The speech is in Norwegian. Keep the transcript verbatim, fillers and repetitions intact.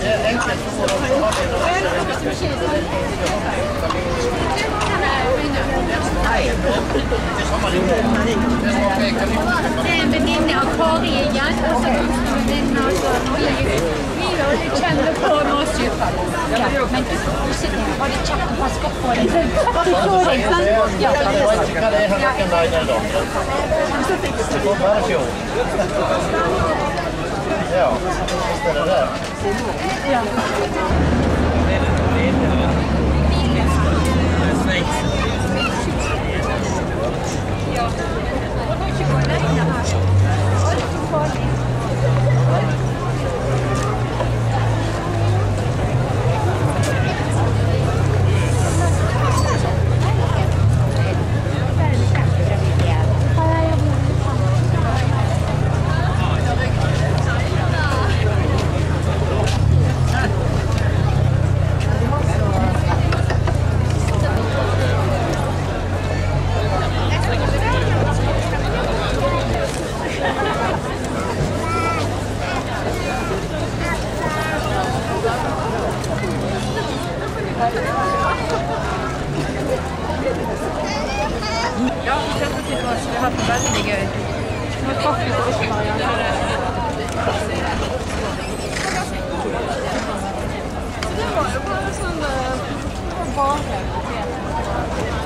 Det er en venninne av Kari igjen, og så venninne av vi kjenner på oss jo. Men du har det kjekt å passe godt på deg. Du får deg, sant? Ja, det er sant. Hva er det her noen dag nede da? Det får være fjord. Ja, visst er det det. Ja. Ja. Og nå ikke gå alene her. Alt er farlig. Ja, vi setter til oss. Vi har hatt det veldig gøy. Nå er kaffe til oss, Marianne. Det var jo bare sånn... Det var bare...